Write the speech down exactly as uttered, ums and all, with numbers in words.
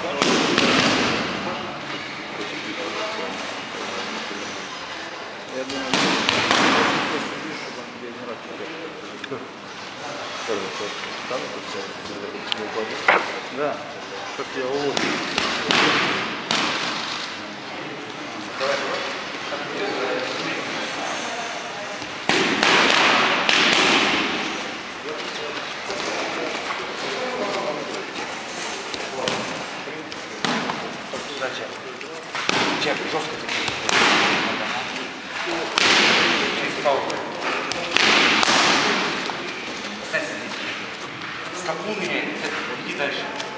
Я думаю, я не рад тебе. Да, как я уволю. Зачем? Чем? Жестко. Через паузу. Останься здесь. Скобу меняй. Иди дальше.